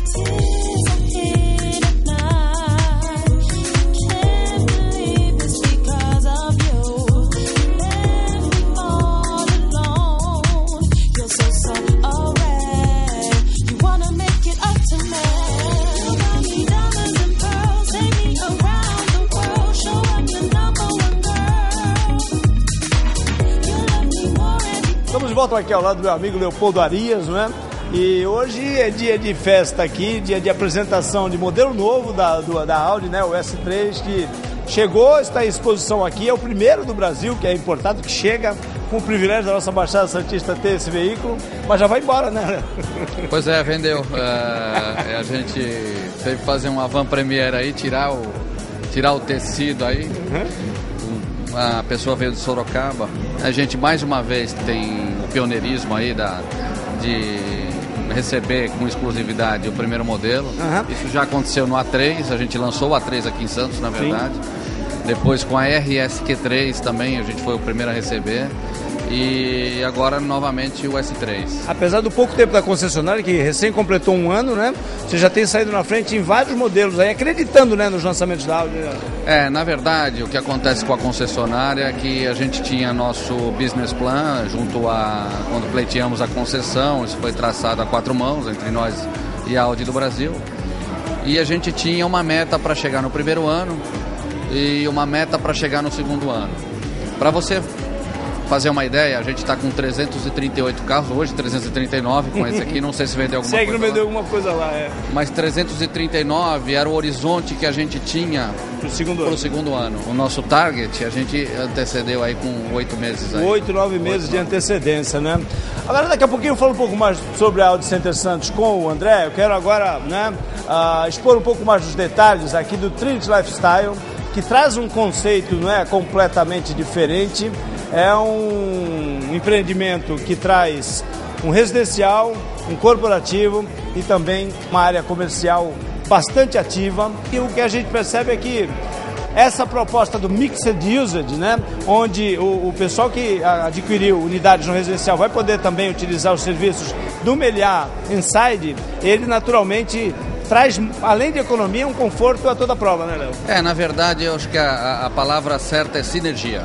Estamos de volta aqui ao lado do meu amigo Leopoldo Arias, não é? E hoje é dia de festa aqui, dia de apresentação de modelo novo da Audi, né? O S3, que chegou, está em exposição aqui, é o primeiro do Brasil que é importado, que chega com o privilégio da nossa Baixada Santista ter esse veículo, mas já vai embora, né? Pois é, vendeu. A gente teve que fazer uma van premiere aí, tirar o tecido aí. A pessoa veio de Sorocaba. A gente mais uma vez tem o pioneirismo aí de receber com exclusividade o primeiro modelo. Isso já aconteceu no A3, a gente lançou o A3 aqui em Santos, na verdade. Sim. Depois com a RSQ3 também, a gente foi o primeiro a receber. E agora novamente o S3. Apesar do pouco tempo da concessionária, que recém completou um ano, né? Você já tem saído na frente em vários modelos aí, acreditando, né, nos lançamentos da Audi. Na verdade, o que acontece com a concessionária é que a gente tinha nosso business plan quando pleiteamos a concessão, isso foi traçado a 4 mãos entre nós e a Audi do Brasil. E a gente tinha uma meta para chegar no primeiro ano e uma meta para chegar no segundo ano. Para você fazer uma ideia, a gente está com 338 carros, hoje 339 com esse aqui, não sei se vendeu alguma coisa. Não vendeu alguma coisa lá, Mas 339 era o horizonte que a gente tinha pro segundo ano. O nosso target, a gente antecedeu aí com 8 meses aí. 8, 9 meses de antecedência, né? Agora, daqui a pouquinho eu falo um pouco mais sobre a Audi Center Santos com o André. Eu quero agora, né, expor um pouco mais dos detalhes aqui do Trinity Lifestyle, que traz um conceito, não é, completamente diferente. É um empreendimento que traz um residencial, um corporativo e também uma área comercial bastante ativa. E o que a gente percebe é que essa proposta do Mixed Usage, né, onde o pessoal que adquiriu unidades no residencial vai poder também utilizar os serviços do Meliá Inside, ele naturalmente traz, além de economia, um conforto a toda a prova, né, Léo? Na verdade, eu acho que a palavra certa é sinergia.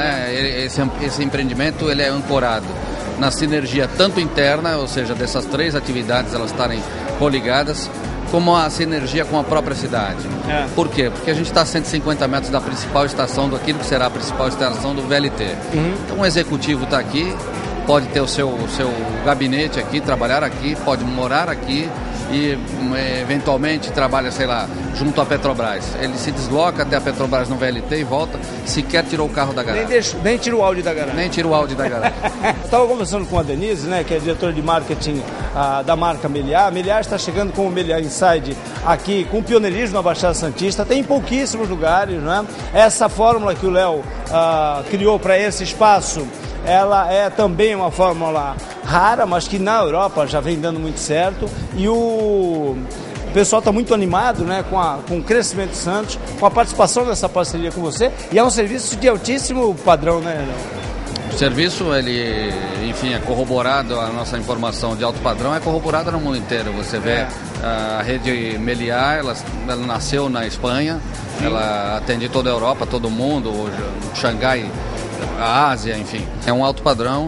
Esse empreendimento ele é ancorado na sinergia tanto interna, ou seja, dessas 3 atividades elas estarem coligadas, como a sinergia com a própria cidade. Por quê? Porque a gente está a 150 metros da principal estação, daquilo que será a principal estação do VLT. Então o executivo está aqui, pode ter o seu gabinete aqui, trabalhar aqui, pode morar aqui e eventualmente trabalha, sei lá, junto à Petrobras. Ele se desloca até a Petrobras no VLT e volta, sequer tirou o carro da garagem. Nem tira o Audi da garagem. Nem tira o Audi da garagem. Eu estava conversando com a Denise, né, que é diretora de marketing da marca Meliá. A Meliá está chegando com o Meliá Inside aqui, com pioneirismo na Baixada Santista. Tem pouquíssimos lugares, né? Essa fórmula que o Léo criou para esse espaço, ela é também uma fórmula rara, mas que na Europa já vem dando muito certo. E o pessoal está muito animado, né, com o crescimento de Santos, com a participação dessa parceria com você. E é um serviço de altíssimo padrão, né, Léo? O serviço, ele, enfim, é corroborado, a nossa informação de alto padrão é corroborada no mundo inteiro. Você vê a rede Meliá, ela nasceu na Espanha, ela atende toda a Europa, todo mundo, Xangai, a Ásia, enfim. É um alto padrão,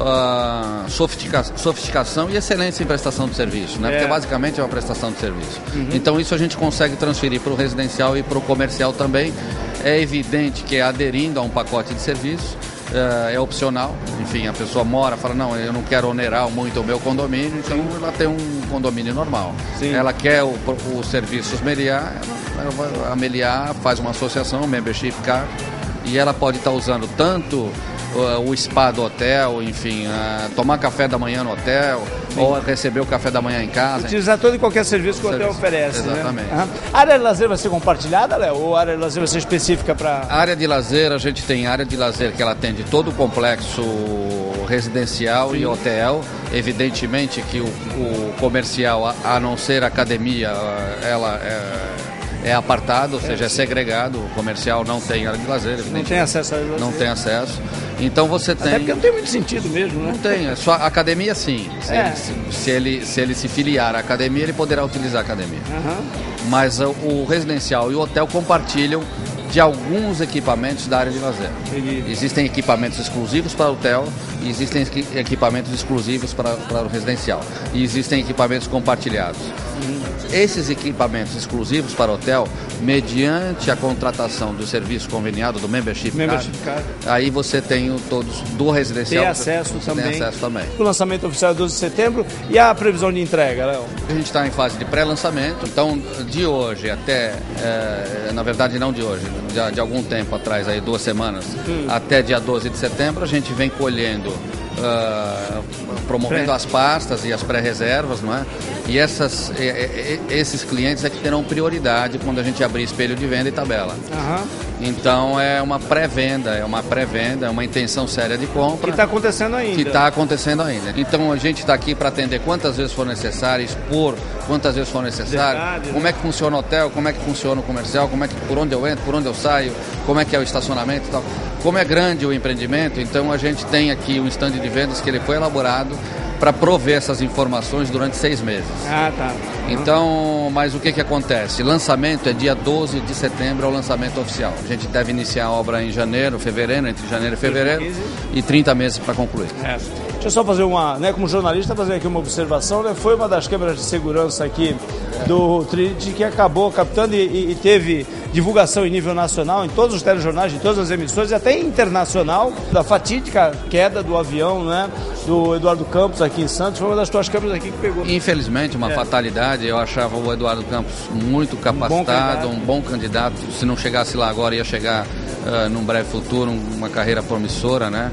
sofisticação e excelência em prestação de serviço, né? Porque basicamente é uma prestação de serviço. Então isso a gente consegue transferir para o residencial e para o comercial também. É evidente que aderindo a um pacote de serviço, é opcional. Enfim, a pessoa mora, fala, não, eu não quero onerar muito o meu condomínio, então ela tem um condomínio normal. Ela quer os serviços Meliá, a Meliá faz uma associação, Membership Card, e ela pode estar usando tanto o spa do hotel, enfim, tomar café da manhã no hotel, ou receber o café da manhã em casa. Utilizar todo e qualquer serviço que o hotel oferece. Exatamente. Né? A área de lazer vai ser compartilhada, Léo? Ou a área de lazer vai ser específica para... A área de lazer, a gente tem área de lazer que ela atende todo o complexo residencial e hotel. Evidentemente que o comercial, a não ser academia, ela é apartado, ou seja, é segregado. O comercial não tem área de lazer, não tem acesso a não tem acesso. Então você tem... Até porque não tem muito sentido mesmo, né? Não tem, é só academia sim. Se ele se filiar à academia, ele poderá utilizar a academia. Mas o residencial e o hotel compartilham de alguns equipamentos da área de lazer. Existem equipamentos exclusivos para o hotel e existem equipamentos exclusivos para o residencial. E existem equipamentos compartilhados. Esses equipamentos exclusivos para o hotel, mediante a contratação do serviço conveniado, do membership card, aí você tem todos do residencial. Tem acesso também. O lançamento oficial é 12 de setembro. E a previsão de entrega, Léo? A gente está em fase de pré-lançamento. Então, de hoje até, na verdade não de hoje, de algum tempo atrás, aí 2 semanas, até dia 12 de setembro, a gente vem colhendo, promovendo as pastas e as pré-reservas, não é? E esses clientes é que terão prioridade quando a gente abrir espelho de venda e tabela. Então é uma pré-venda, é uma intenção séria de compra. Que está acontecendo ainda. Então a gente está aqui para atender quantas vezes for necessário, expor quantas vezes for necessário, como é que funciona o hotel, como é que funciona o comercial, por onde eu entro, por onde eu saio, como é que é o estacionamento e tal. Como é grande o empreendimento, então a gente tem aqui um stand de vendas que ele foi elaborado para prover essas informações durante 6 meses. Então, mas o que acontece? Lançamento é dia 12 de setembro, é o lançamento oficial. A gente deve iniciar a obra em fevereiro, entre janeiro e fevereiro, e 30 meses para concluir. Deixa eu só fazer como jornalista, fazer aqui uma observação, né? Foi uma das câmeras de segurança aqui do Trinity que acabou captando e teve divulgação em nível nacional, em todos os telejornais, em todas as emissoras, e até internacional, da fatídica queda do avião, né, do Eduardo Campos aqui em Santos. Foi uma das tuas câmeras aqui que pegou. Infelizmente, uma fatalidade. Eu achava o Eduardo Campos muito capacitado, um bom candidato. Se não chegasse lá agora, ia chegar num breve futuro, uma carreira promissora, né?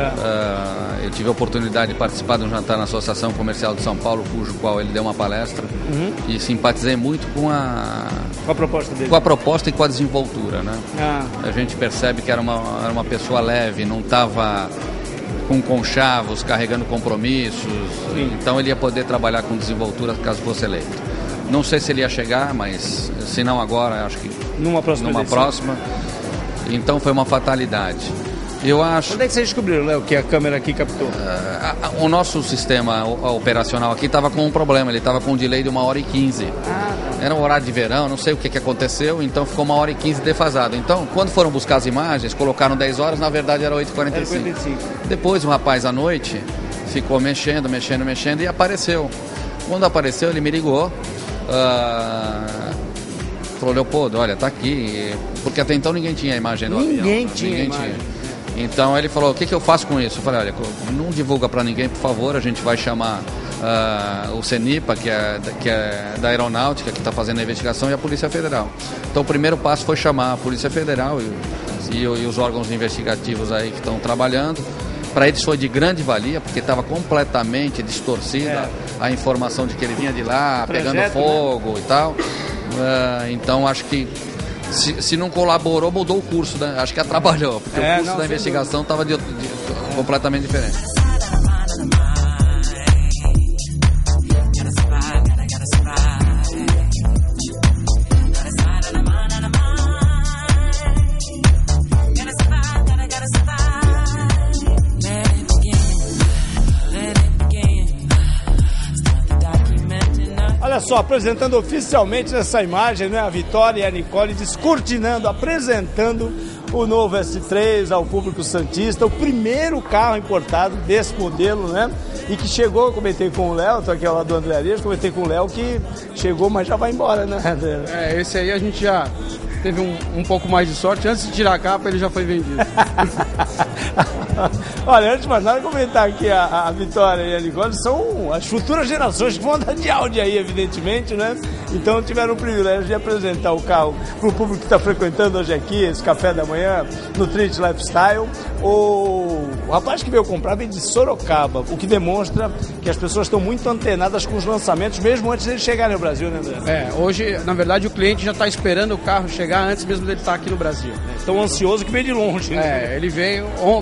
Eu tive a oportunidade de participar de um jantar na Associação Comercial de São Paulo, cujo qual ele deu uma palestra, e simpatizei muito com a proposta dele. Com a proposta e com a desenvoltura, né? A gente percebe que era uma pessoa leve, não estava com conchavos, carregando compromissos. Então ele ia poder trabalhar com desenvoltura caso fosse eleito. Não sei se ele ia chegar, mas se não agora, acho que numa próxima. Então foi uma fatalidade. Eu acho... Quando é que vocês descobriram, Léo, que a câmera aqui captou? O nosso sistema operacional aqui estava com um problema, ele estava com um delay de 1h15. Era um horário de verão, não sei o que aconteceu, então ficou 1h15 defasado. Então, quando foram buscar as imagens, colocaram 10 horas, na verdade era 8h45. Depois o rapaz à noite ficou mexendo e apareceu. Quando apareceu, ele me ligou. Falou: Leopoldo, olha, tá aqui. Porque até então ninguém tinha a imagem do avião. Ninguém tinha. Então ele falou: o que eu faço com isso? Eu falei: olha, não divulga para ninguém, por favor. A gente vai chamar o CENIPA, que é da Aeronáutica, que está fazendo a investigação, e a Polícia Federal. Então o primeiro passo foi chamar a Polícia Federal e os órgãos investigativos aí que estão trabalhando. Para eles foi de grande valia, porque estava completamente distorcida a informação de que ele vinha de lá, pegando fogo, né? E tal. Então acho que se não colaborou, mudou o curso, né? Acho que atrapalhou, porque o curso da investigação estava completamente diferente. Olha só, apresentando oficialmente nessa imagem, né, a Vitória e a Nicole descortinando, apresentando o novo S3 ao público santista, o primeiro carro importado desse modelo, né? E que chegou, comentei com o Léo, estou aqui ao lado do André Arias, comentei com o Léo que chegou, mas já vai embora, né? Esse aí a gente já teve um pouco mais de sorte. Antes de tirar a capa, ele já foi vendido. Olha, antes de mais nada, comentar aqui a Vitória e a Nicole são as futuras gerações que vão andar de Audi aí, evidentemente, né? Então tiveram o privilégio de apresentar o carro para o público que está frequentando hoje aqui, esse café da manhã, no Trinity Lifestyle. O rapaz que veio comprar vem de Sorocaba, o que demonstra que as pessoas estão muito antenadas com os lançamentos, mesmo antes deles chegarem ao Brasil, né, André? Hoje, na verdade, o cliente já está esperando o carro chegar antes mesmo dele estar aqui no Brasil. Tão ansioso que veio de longe, né? Ele veio ontem, por exemplo,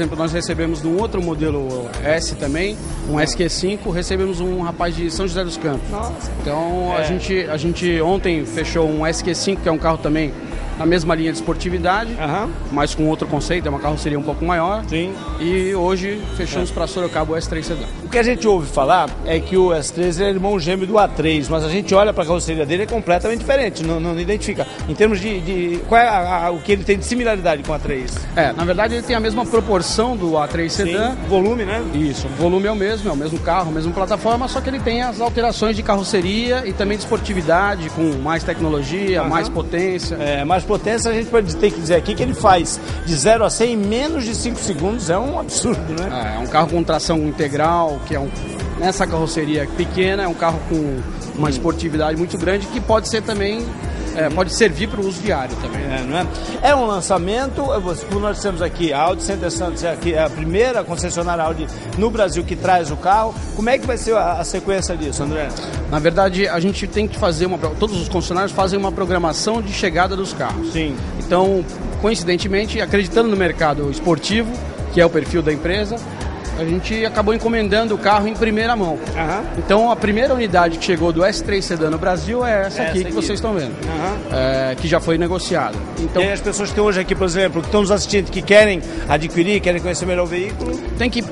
exemplo, nós recebemos de um outro modelo S também, um SQ5, recebemos um rapaz de São José dos Campos. Nossa. Então a gente ontem fechou um SQ5, que é um carro também na mesma linha de esportividade, mas com outro conceito, é uma carroceria um pouco maior. Sim. E hoje fechamos para Sorocaba o S3 Sedan. O que a gente ouve falar é que o S3 é irmão gêmeo do A3, mas a gente olha para a carroceria dele, é completamente diferente, não identifica. Em termos de qual é o que ele tem de similaridade com o A3? Na verdade ele tem a mesma proporção do A3 Sedan. Sim, volume, né? Isso, o volume é o mesmo carro, a mesma plataforma, só que ele tem as alterações de carroceria e também de esportividade, com mais tecnologia, mais potência. Mais potência, a gente pode ter que dizer aqui que ele faz de 0 a 100 em menos de 5 segundos, é um absurdo, né? É um carro com tração integral, que nessa carroceria pequena, é um carro com uma esportividade muito grande, que pode ser também, pode servir para o uso diário também. Não é? É um lançamento, como nós temos aqui, a Audi Center Santos é a primeira concessionária Audi no Brasil que traz o carro. Como é que vai ser a sequência disso, André? Na verdade, a gente tem que fazer todos os concessionários fazem uma programação de chegada dos carros. Sim. Então, coincidentemente, acreditando no mercado esportivo, que é o perfil da empresa, a gente acabou encomendando o carro em primeira mão. Então, a primeira unidade que chegou do S3 Sedan no Brasil é essa aqui que vocês estão vendo, que já foi negociada. Então, e aí as pessoas que estão hoje aqui, por exemplo, que estão nos assistindo, que querem adquirir, querem conhecer melhor o veículo, tem que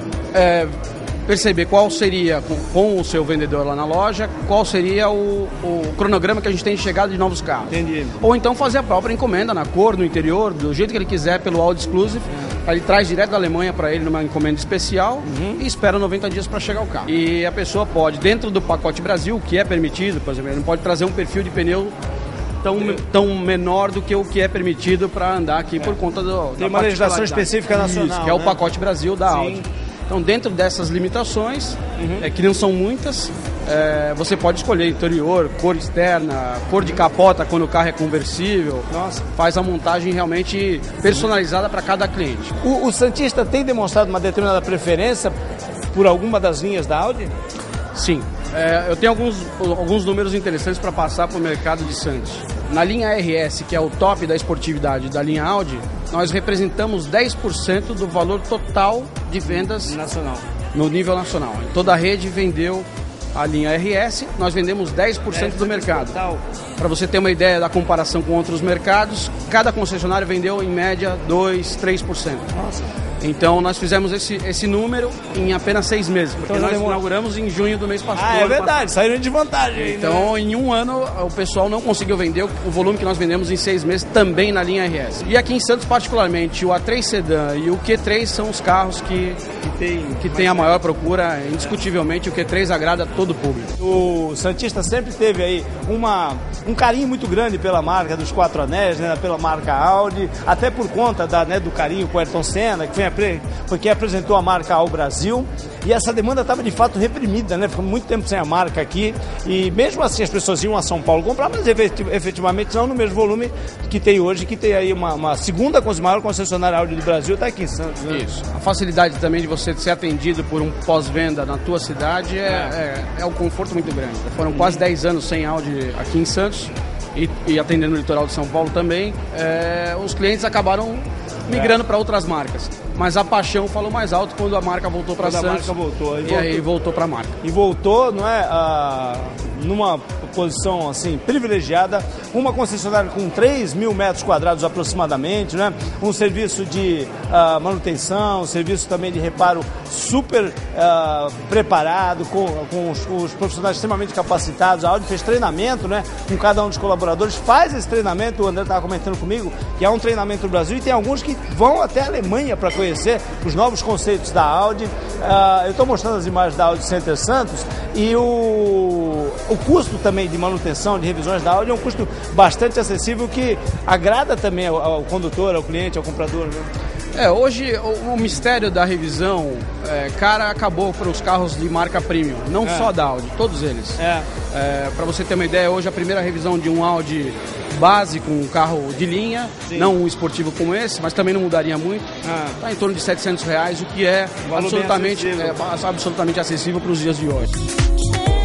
perceber qual seria, com o seu vendedor lá na loja, qual seria o cronograma que a gente tem de chegada de novos carros. Entendi. Ou então fazer a própria encomenda na cor, no interior, do jeito que ele quiser, pelo Audi Exclusive. Ele traz direto da Alemanha para ele numa encomenda especial e espera 90 dias para chegar o carro. E a pessoa pode, dentro do pacote Brasil, o que é permitido, por exemplo, ele não pode trazer um perfil de pneu tão menor do que o que é permitido para andar aqui por conta tem uma legislação específica nacional. Isso, que é o pacote Brasil da Audi. Então, dentro dessas limitações, que não são muitas, você pode escolher interior, cor externa, cor de capota quando o carro é conversível. Nossa. Faz a montagem realmente personalizada para cada cliente. O santista tem demonstrado uma determinada preferência por alguma das linhas da Audi? Sim. Eu tenho alguns números interessantes para passar para o mercado de Santos. Na linha RS, que é o top da esportividade da linha Audi, nós representamos 10% do valor total de vendas nacional. No nível nacional. Toda a rede vendeu a linha RS, nós vendemos 10% do mercado. Para você ter uma ideia da comparação com outros mercados, cada concessionário vendeu em média 2%, 3%. Nossa. Então nós fizemos esse número em apenas 6 meses, porque nós inauguramos em junho do mês passado. É verdade, saíram de vantagem. Então em um ano o pessoal não conseguiu vender o volume que nós vendemos em 6 meses também na linha RS. E aqui em Santos particularmente, o A3 Sedan e o Q3 são os carros que tem a maior procura. Indiscutivelmente o Q3 agrada a todo o público. O santista sempre teve aí um carinho muito grande pela marca dos 4 anéis, né, pela marca Audi, até por conta do carinho com o Ayrton Senna, que porque apresentou a marca ao Brasil, e essa demanda estava de fato reprimida, né? Ficou muito tempo sem a marca aqui, e mesmo assim as pessoas iam a São Paulo comprar, mas efetivamente não no mesmo volume que tem hoje, que tem aí uma segunda maior concessionária Audi do Brasil, está aqui em Santos, né? Isso. A facilidade também de você ser atendido por um pós-venda na tua cidade é um conforto muito grande. Foram quase 10 anos sem Audi aqui em Santos, e atendendo o litoral de São Paulo também. Os clientes acabaram migrando para outras marcas, mas a paixão falou mais alto quando a marca voltou para Santos. A marca voltou. Aí voltou para a marca. E voltou, não é, numa posição assim privilegiada, uma concessionária com 3 mil metros quadrados aproximadamente, né? Um serviço de manutenção, um serviço também de reparo super preparado, com os profissionais extremamente capacitados. A Audi fez treinamento, né, com cada um dos colaboradores, faz esse treinamento. O André estava comentando comigo que é um treinamento no Brasil, e tem alguns que vão até a Alemanha para conhecer os novos conceitos da Audi. Eu estou mostrando as imagens da Audi Center Santos, e o custo também de manutenção, de revisões da Audi é um custo bastante acessível, que agrada também ao condutor, ao cliente, ao comprador, né? Hoje o mistério da revisão acabou para os carros de marca premium, não só da Audi, todos eles. Para você ter uma ideia, hoje a primeira revisão de um Audi básico, um carro de linha, não um esportivo como esse, mas também não mudaria muito, está em torno de R$700, o que é absolutamente acessível para os dias de hoje.